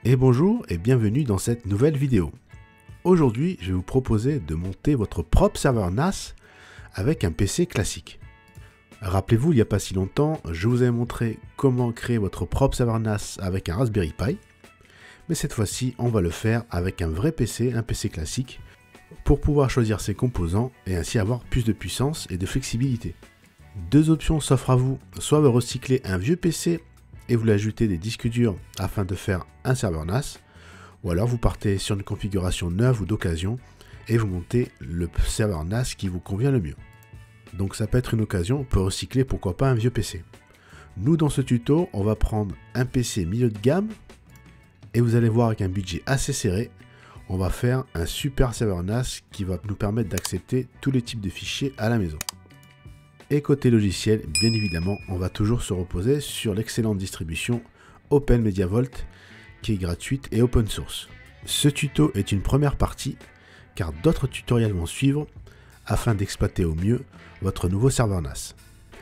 Et bonjour et bienvenue dans cette nouvelle vidéo. Aujourd'hui, je vais vous proposer de monter votre propre serveur NAS avec un PC classique. Rappelez-vous, il n'y a pas si longtemps, je vous ai montré comment créer votre propre serveur NAS avec un Raspberry Pi. Mais cette fois-ci, on va le faire avec un vrai PC, un PC classique, pour pouvoir choisir ses composants et ainsi avoir plus de puissance et de flexibilité. Deux options s'offrent à vous, soit vous recyclez un vieux PC et vous lui ajoutez des disques durs afin de faire un serveur NAS, ou alors vous partez sur une configuration neuve ou d'occasion et vous montez le serveur NAS qui vous convient le mieux. Donc ça peut être une occasion pour recycler pourquoi pas un vieux PC. Nous dans ce tuto, on va prendre un PC milieu de gamme et vous allez voir avec un budget assez serré, on va faire un super serveur NAS qui va nous permettre d'accepter tous les types de fichiers à la maison. Et côté logiciel, bien évidemment, on va toujours se reposer sur l'excellente distribution OpenMediaVault qui est gratuite et open source. Ce tuto est une première partie car d'autres tutoriels vont suivre afin d'exploiter au mieux votre nouveau serveur NAS.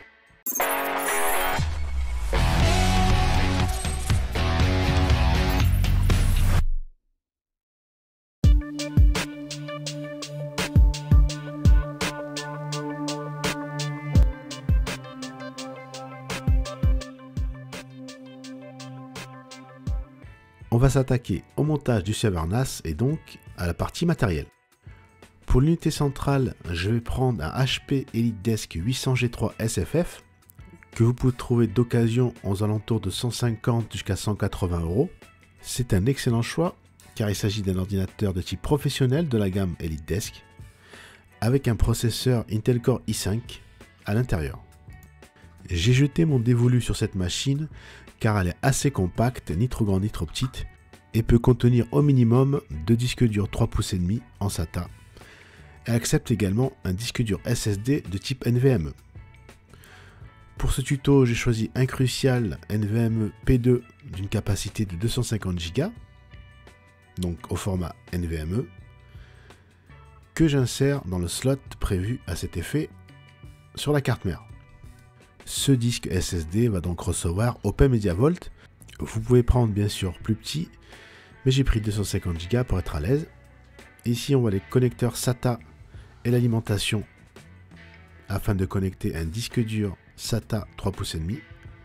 On va s'attaquer au montage du serveur NAS et donc à la partie matérielle. Pour l'unité centrale, je vais prendre un HP EliteDesk 800G3 SFF que vous pouvez trouver d'occasion aux alentours de 150 jusqu'à 180 €. C'est un excellent choix car il s'agit d'un ordinateur de type professionnel de la gamme EliteDesk avec un processeur Intel Core i5 à l'intérieur. J'ai jeté mon dévolu sur cette machine car elle est assez compacte, ni trop grande ni trop petite, et peut contenir au minimum 2 disques durs 3 pouces et demi en SATA. Elle accepte également un disque dur SSD de type NVMe. Pour ce tuto, j'ai choisi un Crucial NVMe P2 d'une capacité de 250 Go, donc au format NVMe, que j'insère dans le slot prévu à cet effet sur la carte mère. Ce disque SSD va donc recevoir OpenMediaVault. Vous pouvez prendre bien sûr plus petit, mais j'ai pris 250 Go pour être à l'aise. Ici, on voit les connecteurs SATA et l'alimentation afin de connecter un disque dur SATA 3 pouces et demi.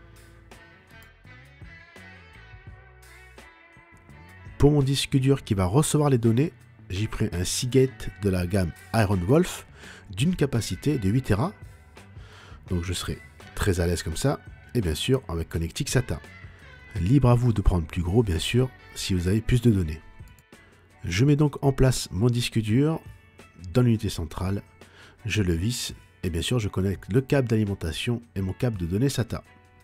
Pour mon disque dur qui va recevoir les données, j'ai pris un Seagate de la gamme Iron Wolf d'une capacité de 8 Tera. Donc je serai très à l'aise comme ça, et bien sûr avec connectique SATA. Libre à vous de prendre plus gros bien sûr, si vous avez plus de données. Je mets donc en place mon disque dur dans l'unité centrale, je le visse, et bien sûr je connecte le câble d'alimentation et mon câble de données SATA.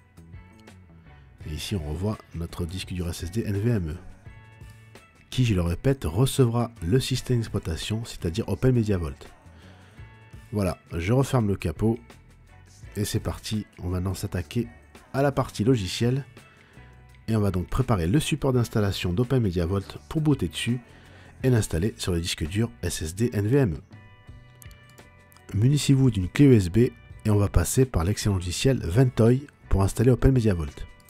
Et ici on revoit notre disque dur SSD NVMe, qui je le répète recevra le système d'exploitation, c'est-à-dire OpenMediaVault. Voilà, je referme le capot. Et c'est parti, on va maintenant s'attaquer à la partie logicielle et on va donc préparer le support d'installation d'OpenMediaVault pour booter dessus et l'installer sur le disque dur SSD NVMe. Munissez-vous d'une clé USB et on va passer par l'excellent logiciel Ventoy pour installer OpenMediaVault.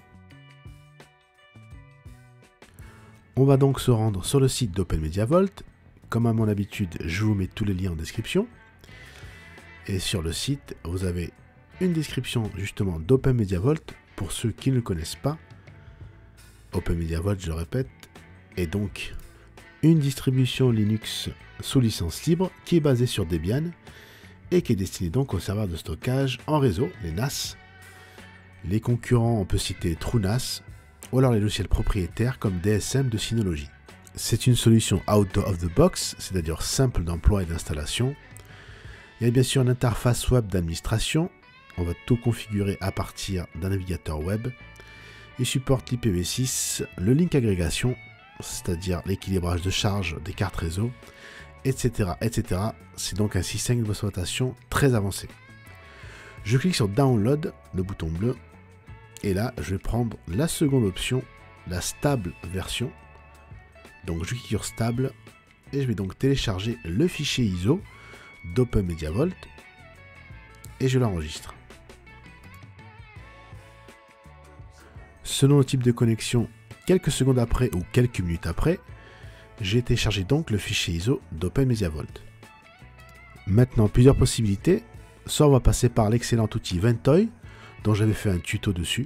On va donc se rendre sur le site d'OpenMediaVault. Comme à mon habitude, je vous mets tous les liens en description. Et sur le site, vous avez une description justement d'OpenMediaVault pour ceux qui ne le connaissent pas. OpenMediaVault, je le répète, est donc une distribution Linux sous licence libre qui est basée sur Debian et qui est destinée donc aux serveurs de stockage en réseau, les NAS. Les concurrents, on peut citer TrueNAS ou alors les logiciels propriétaires comme DSM de Synology. C'est une solution out of the box, c'est-à-dire simple d'emploi et d'installation. Il y a bien sûr une interface web d'administration. On va tout configurer à partir d'un navigateur web. Il supporte l'IPv6, le link agrégation, c'est-à-dire l'équilibrage de charge des cartes réseau, etc. etc. C'est donc un système d'exploitation très avancé. Je clique sur Download, le bouton bleu, et là je vais prendre la seconde option, la stable version. Donc je clique sur stable, et je vais donc télécharger le fichier ISO d'OpenMediaVault, et je l'enregistre. Selon le type de connexion quelques secondes après ou quelques minutes après, j'ai téléchargé donc le fichier ISO d'OpenMediaVault. Maintenant, plusieurs possibilités. Soit on va passer par l'excellent outil Ventoy, dont j'avais fait un tuto dessus.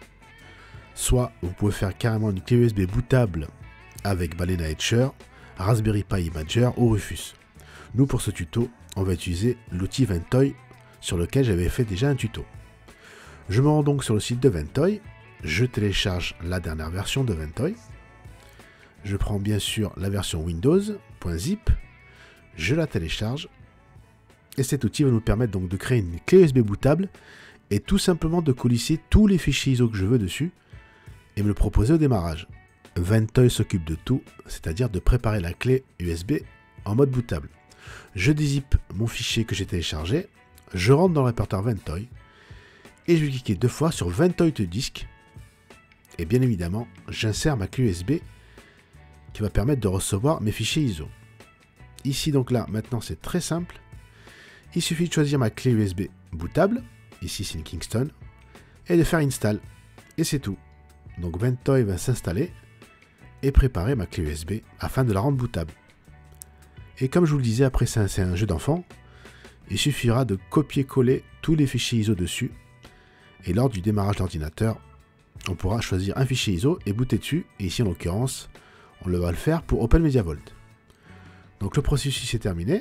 Soit vous pouvez faire carrément une clé USB bootable avec Balena Etcher, Raspberry Pi Imager ou Rufus. Nous, pour ce tuto, on va utiliser l'outil Ventoy sur lequel j'avais fait déjà un tuto. Je me rends donc sur le site de Ventoy, je télécharge la dernière version de Ventoy, je prends bien sûr la version Windows.zip, je la télécharge, et cet outil va nous permettre donc de créer une clé USB bootable et tout simplement de colisser tous les fichiers ISO que je veux dessus et me le proposer au démarrage. Ventoy s'occupe de tout, c'est-à-dire de préparer la clé USB en mode bootable. Je dézippe mon fichier que j'ai téléchargé, je rentre dans le répertoire Ventoy et je vais cliquer 2 fois sur Ventoy to Disk et bien évidemment j'insère ma clé USB qui va permettre de recevoir mes fichiers ISO. Ici donc là maintenant c'est très simple, il suffit de choisir ma clé USB bootable, ici c'est une Kingston, et de faire install et c'est tout. Donc Ventoy va s'installer et préparer ma clé USB afin de la rendre bootable. Et comme je vous le disais, après c'est un jeu d'enfant, il suffira de copier-coller tous les fichiers ISO dessus et lors du démarrage d'ordinateur, on pourra choisir un fichier ISO et booter dessus, et ici en l'occurrence, on va le faire pour OpenMediaVault. Donc le processus est terminé,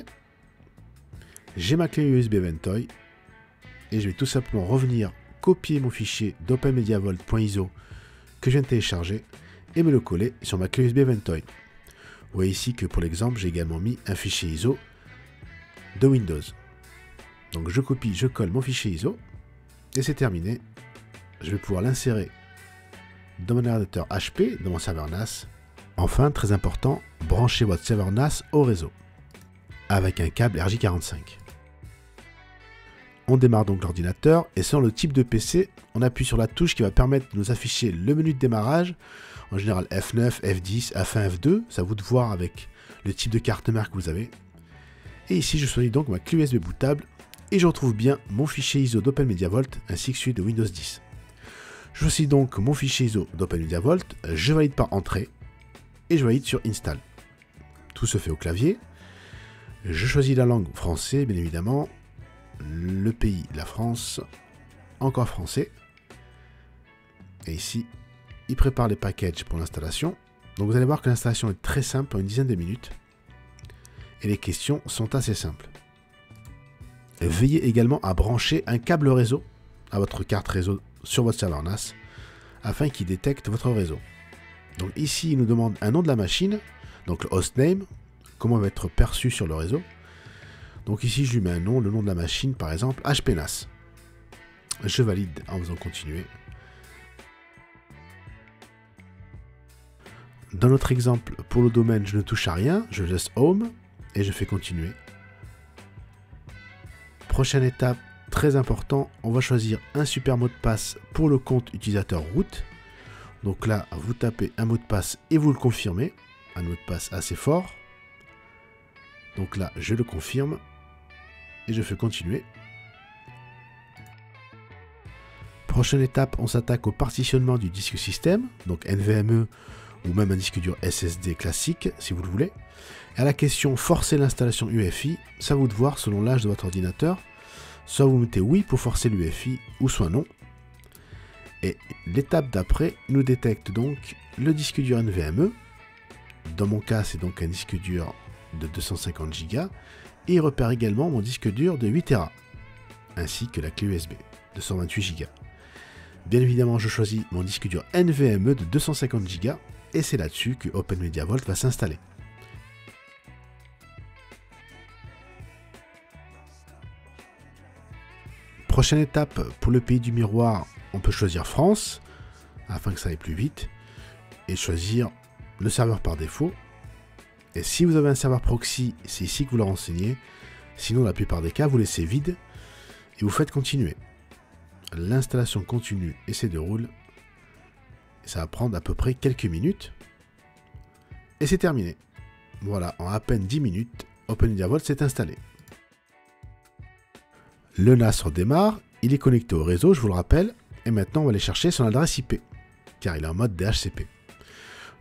j'ai ma clé USB Ventoy et je vais tout simplement revenir copier mon fichier d'OpenMediaVault.iso que je viens de télécharger et me le coller sur ma clé USB Ventoy. Vous voyez ici que pour l'exemple, j'ai également mis un fichier ISO de Windows. Donc je copie, je colle mon fichier ISO et c'est terminé. Je vais pouvoir l'insérer dans mon ordinateur HP, dans mon serveur NAS. Enfin, très important, branchez votre serveur NAS au réseau avec un câble RJ45. On démarre donc l'ordinateur et selon le type de PC, on appuie sur la touche qui va permettre de nous afficher le menu de démarrage. En général F9, F10, F1, F2, c'est à vous de voir avec le type de carte mère que vous avez. Et ici je choisis donc ma clé USB bootable et je retrouve bien mon fichier ISO d'OpenMediaVault ainsi que celui de Windows 10. Je choisis donc mon fichier ISO d'OpenMediaVault, je valide par entrée et je valide sur install. Tout se fait au clavier. Je choisis la langue français bien évidemment, le pays la France, encore français. Et ici il prépare les packages pour l'installation. Donc vous allez voir que l'installation est très simple en une dizaine de minutes. Et les questions sont assez simples. Veillez également à brancher un câble réseau à votre carte réseau sur votre serveur NAS afin qu'il détecte votre réseau. Donc ici il nous demande un nom de la machine, donc le hostname, comment il va être perçu sur le réseau. Donc ici je lui mets un nom, le nom de la machine par exemple HP NAS. Je valide en faisant continuer. Dans notre exemple, pour le domaine, je ne touche à rien, je laisse Home et je fais continuer. Prochaine étape, très important, on va choisir un super mot de passe pour le compte utilisateur root. Donc là, vous tapez un mot de passe et vous le confirmez, un mot de passe assez fort. Donc là, je le confirme et je fais continuer. Prochaine étape, on s'attaque au partitionnement du disque système, donc NVMe ou même un disque dur SSD classique si vous le voulez. Et à la question forcer l'installation UEFI, ça vous de voir selon l'âge de votre ordinateur. Soit vous mettez oui pour forcer l'UEFI ou soit non. Et l'étape d'après nous détecte donc le disque dur NVMe. Dans mon cas c'est donc un disque dur de 250 Go et il repère également mon disque dur de 8 Tera ainsi que la clé USB de 128 Go. Bien évidemment je choisis mon disque dur NVMe de 250 Go et c'est là-dessus que OpenMediaVault va s'installer. Prochaine étape, pour le pays du miroir, on peut choisir France, afin que ça aille plus vite, et choisir le serveur par défaut. Et si vous avez un serveur proxy, c'est ici que vous le renseignez, sinon la plupart des cas, vous laissez vide, et vous faites continuer. L'installation continue et se déroule. Ça va prendre à peu près quelques minutes. Et c'est terminé. Voilà, en à peine 10 minutes, OpenMediaVault s'est installé. Le NAS redémarre, il est connecté au réseau, je vous le rappelle. Et maintenant, on va aller chercher son adresse IP, car il est en mode DHCP.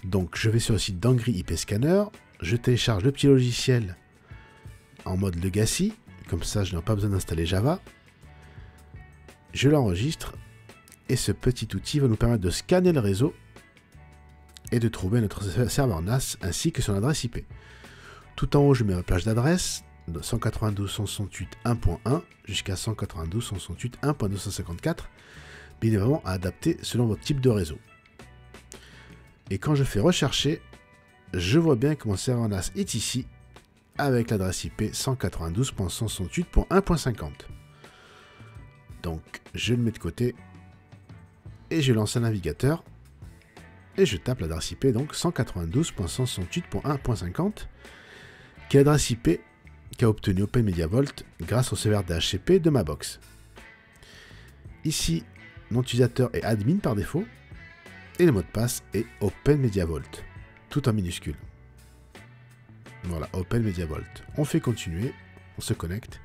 Donc je vais sur le site d'Angry IP Scanner, je télécharge le petit logiciel en mode Legacy, comme ça je n'ai pas besoin d'installer Java. Je l'enregistre et ce petit outil va nous permettre de scanner le réseau et de trouver notre serveur NAS ainsi que son adresse IP. Tout en haut, je mets ma plage d'adresse de 192.168.1.1 jusqu'à 192.168.1.254, bien évidemment à adapter selon votre type de réseau. Et quand je fais rechercher, je vois bien que mon serveur NAS est ici avec l'adresse IP 192.168.1.50. Donc je le mets de côté et je lance un navigateur et je tape l'adresse IP donc 192.168.1.50 qui est l'adresse IP qu'a obtenu OpenMediaVault grâce au serveur DHCP de ma box. Ici, mon utilisateur est admin par défaut et le mot de passe est OpenMediaVault, tout en minuscule. Voilà, OpenMediaVault. On fait continuer, on se connecte.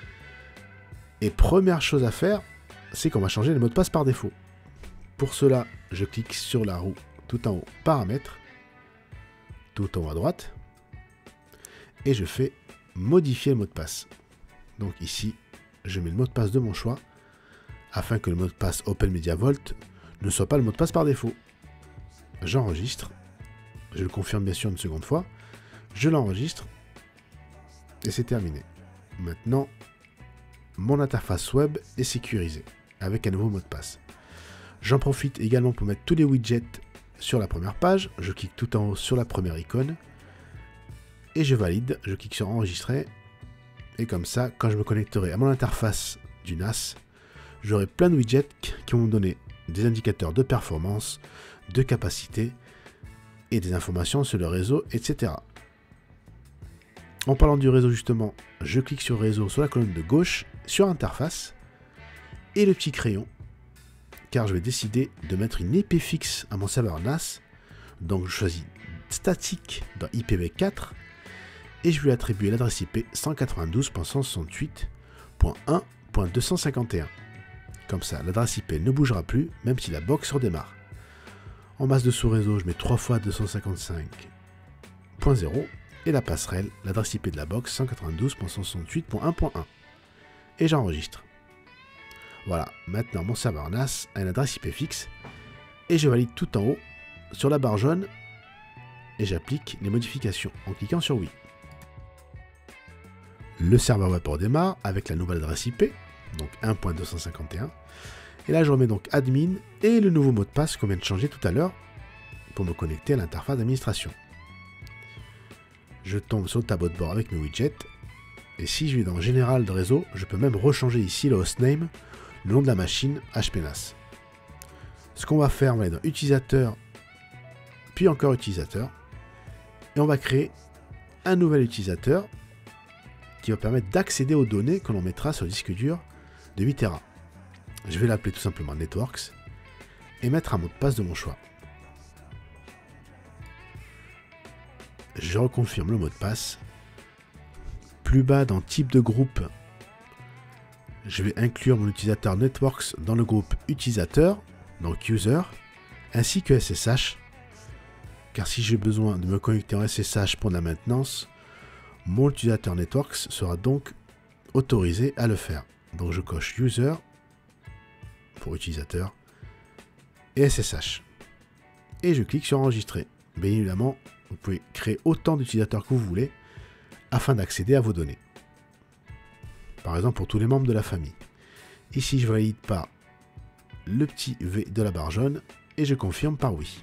Et première chose à faire, c'est qu'on va changer le mot de passe par défaut. Pour cela, je clique sur la roue tout en haut, paramètres, tout en haut à droite, et je fais modifier le mot de passe. Donc ici, je mets le mot de passe de mon choix, afin que le mot de passe OpenMediaVault ne soit pas le mot de passe par défaut. J'enregistre, je le confirme bien sûr une seconde fois, je l'enregistre, et c'est terminé. Maintenant, mon interface web est sécurisée, avec un nouveau mot de passe. J'en profite également pour mettre tous les widgets sur la première page. Je clique tout en haut sur la première icône et je valide. Je clique sur enregistrer et comme ça, quand je me connecterai à mon interface du NAS, j'aurai plein de widgets qui vont me donner des indicateurs de performance, de capacité et des informations sur le réseau, etc. En parlant du réseau justement, je clique sur réseau sur la colonne de gauche, sur interface et le petit crayon, car je vais décider de mettre une IP fixe à mon serveur NAS. Donc je choisis statique dans IPv4 et je lui attribue l'adresse IP 192.168.1.251. Comme ça, l'adresse IP ne bougera plus, même si la box redémarre. En base de sous-réseau, je mets 3 fois 255.0 et la passerelle, l'adresse IP de la box 192.168.1.1. Et j'enregistre. Voilà, maintenant mon serveur NAS a une adresse IP fixe et je valide tout en haut sur la barre jaune et j'applique les modifications en cliquant sur oui. Le serveur web redémarre avec la nouvelle adresse IP, donc 1.251. Et là je remets donc admin et le nouveau mot de passe qu'on vient de changer tout à l'heure pour me connecter à l'interface d'administration. Je tombe sur le tableau de bord avec mes widgets et si je vais dans général de réseau, je peux même rechanger ici le hostname, le nom de la machine HPNAS. Ce qu'on va faire, on va aller dans utilisateur, puis encore utilisateur, et on va créer un nouvel utilisateur qui va permettre d'accéder aux données que l'on mettra sur le disque dur de 8 Tera. Je vais l'appeler tout simplement Networks et mettre un mot de passe de mon choix. Je reconfirme le mot de passe. Plus bas dans type de groupe, je vais inclure mon utilisateur Networks dans le groupe utilisateur, donc user, ainsi que SSH, car si j'ai besoin de me connecter en SSH pour de la maintenance, mon utilisateur Networks sera donc autorisé à le faire. Donc je coche user pour utilisateur et SSH. Et je clique sur enregistrer. Bien évidemment, vous pouvez créer autant d'utilisateurs que vous voulez afin d'accéder à vos données. Par exemple pour tous les membres de la famille. Ici je valide par le petit V de la barre jaune et je confirme par oui.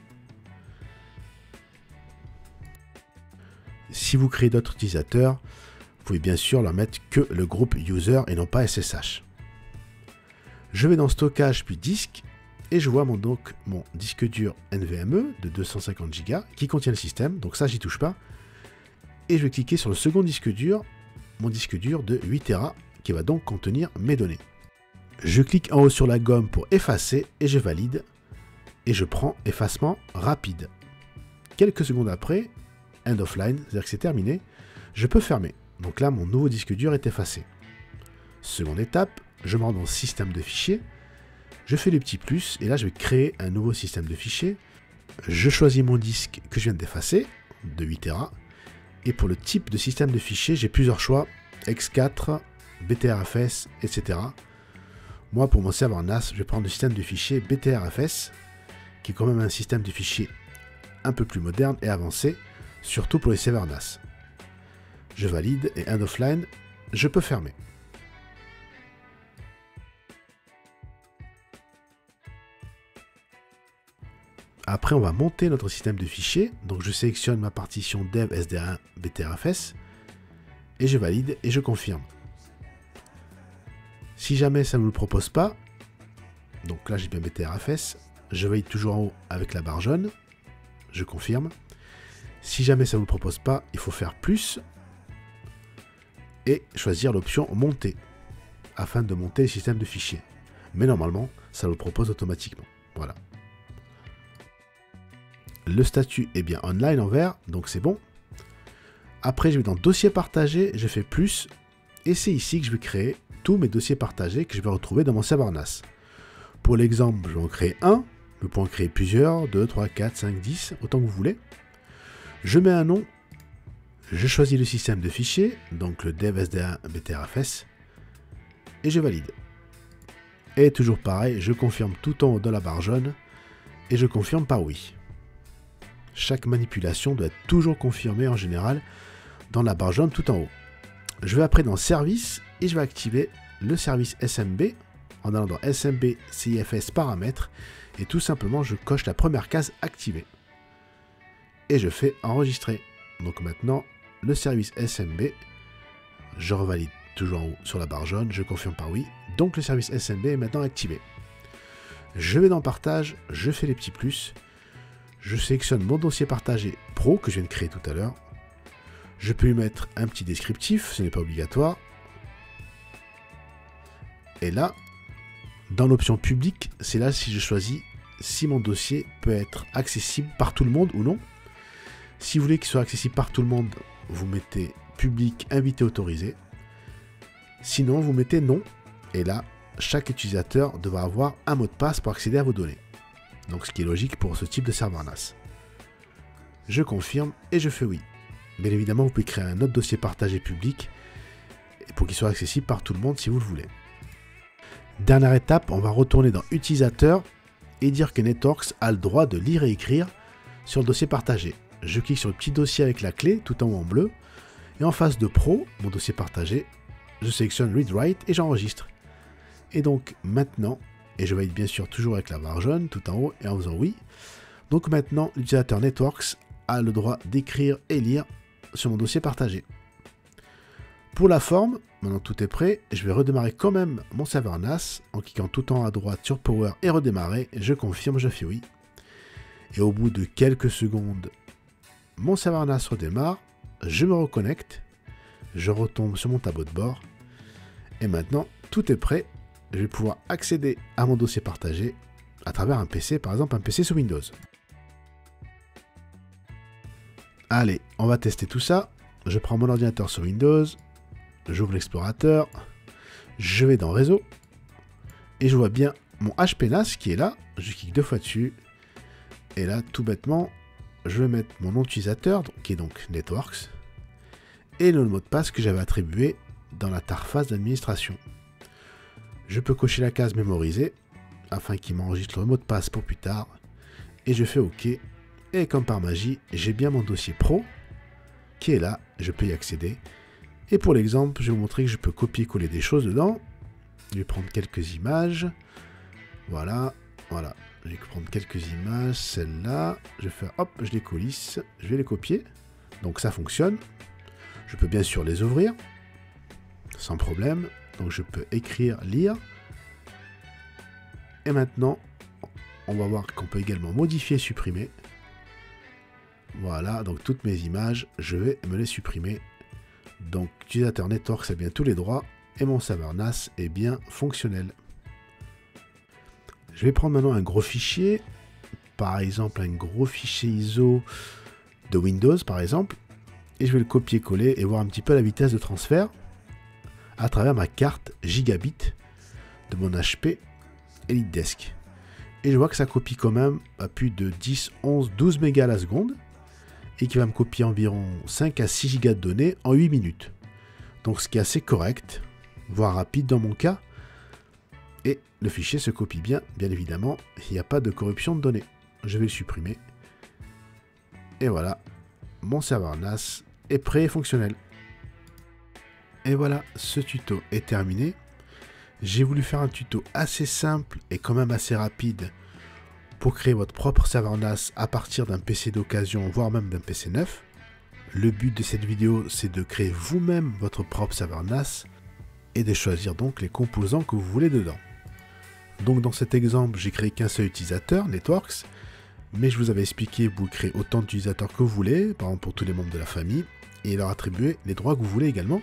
Si vous créez d'autres utilisateurs, vous pouvez bien sûr leur mettre que le groupe user et non pas SSH. Je vais dans stockage puis disque et je vois mon disque dur NVMe de 250 Go qui contient le système, donc ça j'y touche pas. Et je vais cliquer sur le second disque dur, mon disque dur de 8 Tera qui va donc contenir mes données. Je clique en haut sur la gomme pour effacer et je valide et je prends effacement rapide. Quelques secondes après, end of line, c'est-à-dire que c'est terminé, je peux fermer. Donc là, mon nouveau disque dur est effacé. Seconde étape, je me rends dans système de fichiers, je fais le petit plus et là je vais créer un nouveau système de fichiers Je choisis mon disque que je viens d'effacer, de 8 Tera. Et pour le type de système de fichier, j'ai plusieurs choix, X4, BTRFS, etc. Moi, pour mon serveur NAS, je vais prendre le système de fichier BTRFS, qui est quand même un système de fichier un peu plus moderne et avancé, surtout pour les serveurs NAS. Je valide et end offline, je peux fermer. Après, on va monter notre système de fichiers. Donc, je sélectionne ma partition dev SDA1 BTRFS et je valide et je confirme. Si jamais ça ne vous le propose pas, donc là j'ai bien BTRFS, je valide toujours en haut avec la barre jaune, je confirme. Si jamais ça ne vous le propose pas, il faut faire plus et choisir l'option monter afin de monter le système de fichiers. Mais normalement, ça le propose automatiquement. Voilà. Le statut est bien online en vert, donc c'est bon. Après, je vais dans dossier partagé, je fais plus, et c'est ici que je vais créer tous mes dossiers partagés que je vais retrouver dans mon serveur NAS. Pour l'exemple, je vais en créer un, vous pouvez en créer plusieurs, 2, 3, 4, 5, 10, autant que vous voulez. Je mets un nom, je choisis le système de fichiers, donc le dev SDA BTRFS, et je valide. Et toujours pareil, je confirme tout en haut dans la barre jaune, et je confirme par oui. Chaque manipulation doit être toujours confirmée en général dans la barre jaune tout en haut. Je vais après dans Service et je vais activer le service SMB en allant dans SMB CIFS paramètres et tout simplement je coche la première case activée. Et je fais enregistrer. Donc maintenant le service SMB, je revalide toujours en haut sur la barre jaune, je confirme par oui. Donc le service SMB est maintenant activé. Je vais dans Partage, je fais les petits plus. Je sélectionne mon dossier partagé Pro que je viens de créer tout à l'heure. Je peux lui mettre un petit descriptif, ce n'est pas obligatoire. Et là, dans l'option public, c'est là si je choisis si mon dossier peut être accessible par tout le monde ou non. Si vous voulez qu'il soit accessible par tout le monde, vous mettez public, invité, autorisé. Sinon, vous mettez non. Et là, chaque utilisateur devra avoir un mot de passe pour accéder à vos données. Donc ce qui est logique pour ce type de serveur NAS. Je confirme et je fais oui. Bien évidemment, vous pouvez créer un autre dossier partagé public pour qu'il soit accessible par tout le monde si vous le voulez. Dernière étape, on va retourner dans Utilisateur et dire que NetWorks a le droit de lire et écrire sur le dossier partagé. Je clique sur le petit dossier avec la clé tout en haut en bleu et en face de Pro, mon dossier partagé, je sélectionne Read Write et j'enregistre. Et donc maintenant, et je valide bien sûr toujours avec la barre jaune tout en haut et en faisant oui. Donc maintenant, l'utilisateur NetWorks a le droit d'écrire et lire sur mon dossier partagé. Pour la forme, maintenant tout est prêt, je vais redémarrer quand même mon serveur NAS en cliquant tout en haut à droite sur Power et redémarrer. Je confirme, je fais oui. Et au bout de quelques secondes, mon serveur NAS redémarre, je me reconnecte, je retombe sur mon tableau de bord et maintenant tout est prêt. Je vais pouvoir accéder à mon dossier partagé à travers un PC, par exemple un PC sous Windows. Allez, on va tester tout ça. Je prends mon ordinateur sur Windows, j'ouvre l'explorateur, je vais dans Réseau, et je vois bien mon HP NAS qui est là. Je clique 2 fois dessus, et là, tout bêtement, je vais mettre mon nom d'utilisateur, qui est donc NetWorks, et le mot de passe que j'avais attribué dans l'interface d'administration. Je peux cocher la case mémoriser afin qu'il m'enregistre le mot de passe pour plus tard. Et je fais OK. Et comme par magie, j'ai bien mon dossier pro qui est là. Je peux y accéder. Et pour l'exemple, je vais vous montrer que je peux copier-coller des choses dedans. Je vais prendre quelques images. Voilà. Voilà. Je vais prendre quelques images. Celle-là. Je vais faire hop, je les coulisse. Je vais les copier. Donc ça fonctionne. Je peux bien sûr les ouvrir. Sans problème. Donc je peux écrire, lire. Et maintenant, on va voir qu'on peut également modifier, supprimer. Voilà, donc toutes mes images, je vais me les supprimer. Donc utilisateur NetWorks a bien tous les droits et mon serveur NAS est bien fonctionnel. Je vais prendre maintenant un gros fichier, par exemple un gros fichier ISO de Windows par exemple, et je vais le copier-coller et voir un petit peu la vitesse de transfert à travers ma carte gigabit de mon HP EliteDesk. Et je vois que ça copie quand même à plus de 10, 11, 12 mégas à la seconde. Et qui va me copier environ 5 à 6 gigas de données en 8 minutes. Donc ce qui est assez correct, voire rapide dans mon cas. Et le fichier se copie bien évidemment. Il n'y a pas de corruption de données. Je vais le supprimer. Et voilà, mon serveur NAS est prêt et fonctionnel. Et voilà, ce tuto est terminé. J'ai voulu faire un tuto assez simple et quand même assez rapide pour créer votre propre serveur NAS à partir d'un PC d'occasion, voire même d'un PC neuf. Le but de cette vidéo, c'est de créer vous-même votre propre serveur NAS et de choisir donc les composants que vous voulez dedans. Donc dans cet exemple, j'ai créé qu'un seul utilisateur, Networks, mais je vous avais expliqué, vous créez autant d'utilisateurs que vous voulez, par exemple pour tous les membres de la famille, et leur attribuer les droits que vous voulez également.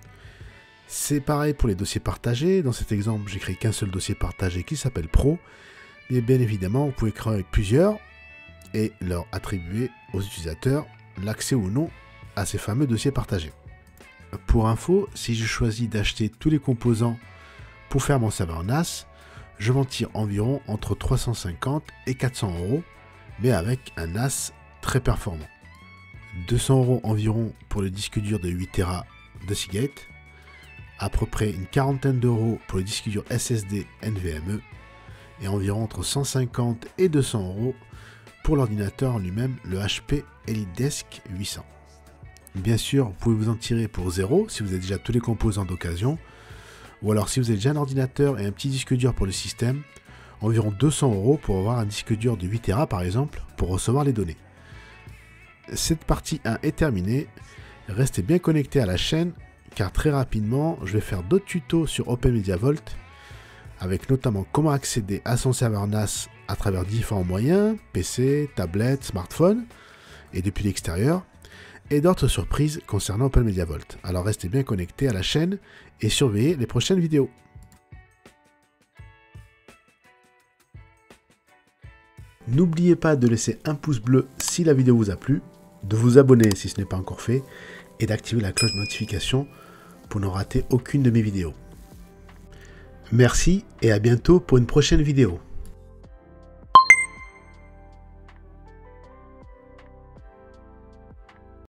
C'est pareil pour les dossiers partagés. Dans cet exemple, j'ai créé qu'un seul dossier partagé qui s'appelle Pro. Mais bien évidemment, vous pouvez créer avec plusieurs et leur attribuer aux utilisateurs l'accès ou non à ces fameux dossiers partagés. Pour info, si je choisis d'acheter tous les composants pour faire mon serveur NAS, je m'en tire environ entre 350 et 400 €, mais avec un NAS très performant. 200 € environ pour le disque dur de 8 Tera de Seagate, à peu près une quarantaine d'euros pour le disque dur SSD NVMe, et environ entre 150 et 200 € pour l'ordinateur en lui-même, le HP EliteDesk 800. Bien sûr, vous pouvez vous en tirer pour 0 si vous avez déjà tous les composants d'occasion, ou alors si vous avez déjà un ordinateur et un petit disque dur pour le système, environ 200 € pour avoir un disque dur de 8 Tera par exemple, pour recevoir les données. Cette partie 1 est terminée, restez bien connectés à la chaîne, car très rapidement, je vais faire d'autres tutos sur OpenMediaVault, avec notamment comment accéder à son serveur NAS à travers différents moyens, PC, tablette, smartphone, et depuis l'extérieur, et d'autres surprises concernant OpenMediaVault. Alors restez bien connectés à la chaîne et surveillez les prochaines vidéos. N'oubliez pas de laisser un pouce bleu si la vidéo vous a plu, de vous abonner si ce n'est pas encore fait, et d'activer la cloche de notification pour ne rater aucune de mes vidéos. Merci et à bientôt pour une prochaine vidéo.